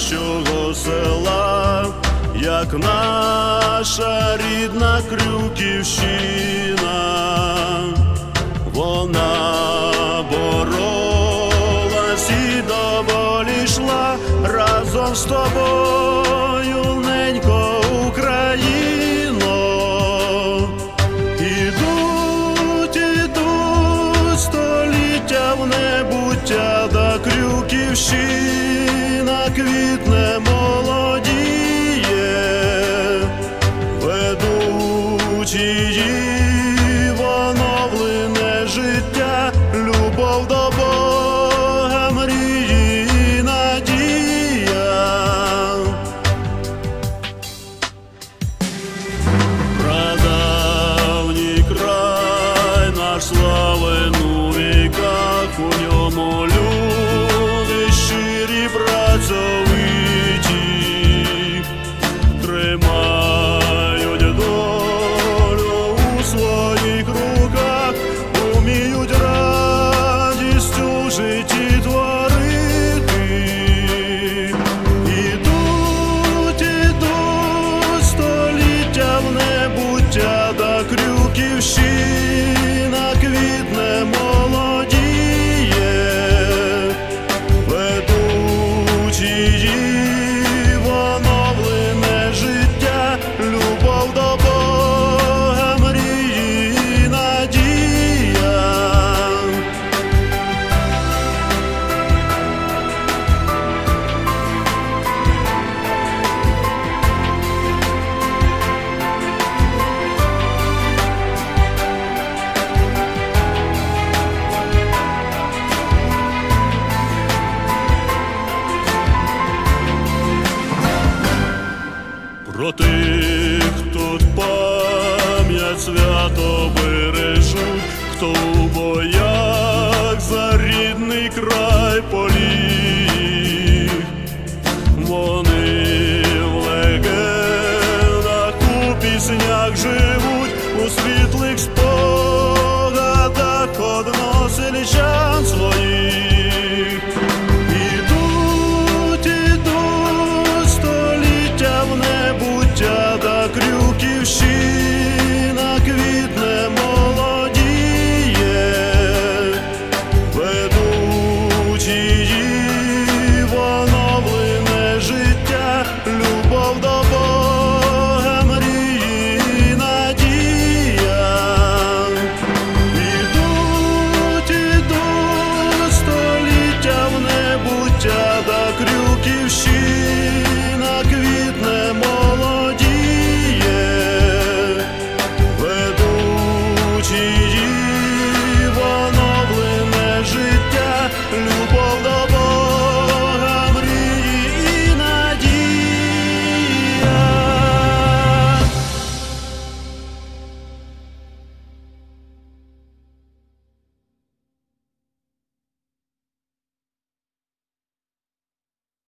найкращого села, як наша рідна Крюківщина. Вона боролась і до волі йшла разом з тобою, ненько Україно. Ідуть століття в небуття, да Крюківщина квітне, молодіє, ведуть її в оновлене життя, любов до Бога, мрії і надія. Прадавній край наш славен у віках, у ньому люди щирі, працьовиті, тримають долю у своїх руках, уміють радість у житті творити. Ідуть століття в небуття, да Крюківщина квітне, молодіє, ведуть її в оновлене життя, любов до Бога, мрії і надія. Про тих тут пам'ять свято бережуть, хто у боях за рідний край поліг. Вони в легендах, у піснях живуть, у світлих спогадах односельчан своїх.